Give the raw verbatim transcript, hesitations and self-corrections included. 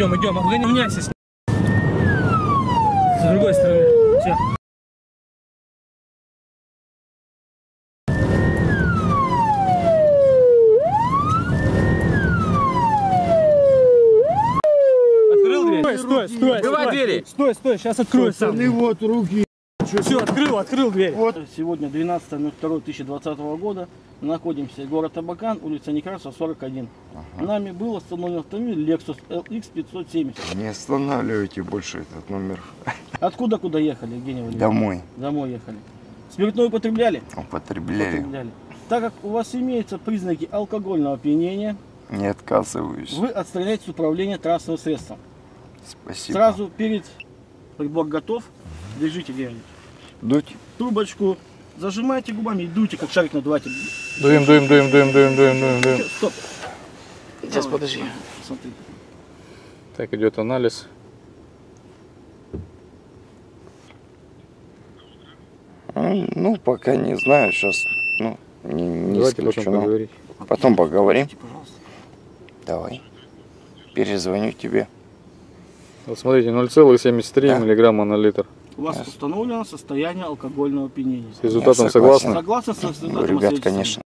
идем, идем, обгоняйся. С другой стороны. Все. Открыл дверь? Стой, стой, стой. Открывай двери. Стой, стой, сейчас открою сам. Вот руки. Все, открыл, открыл дверь. Вот. Сегодня двенадцатое второе две тысячи двадцатого года. Находимся город Абакан, улица Некрасова, сорок один. Ага. Нами был остановлен автомобиль Lexus эл икс пятьсот семьдесят. Не останавливайте больше этот номер. Откуда куда ехали, Евгений Валерьевич? Домой Домой ехали. Спиртное употребляли? употребляю. Употребляли. Так как у вас имеются признаки алкогольного опьянения, Не отказываюсь. вы отстраняетесь с управления транспортным средством. Спасибо. Сразу перед прибор готов, держите, Евгений Валерьевич. Дуть. Трубочку зажимайте губами и дуйте, как шарик надувайте. Дуем, дуем, дуем, дуем, дуем, дуем, дуем, дуем. Стоп. Сейчас, подожди. Смотри. Так, идет анализ. Ну, пока не знаю. Сейчас, ну, не, не Давайте потом исключено. поговорить. Потом поговорим. Пожалуйста. Давай. Перезвоню тебе. Вот смотрите, ноль целых семьдесят три Да. миллиграмма на литр. У вас установлено состояние алкогольного опьянения. С результатом Я согласен. согласны? Согласно с результатом Ребят, освидетельствования? конечно.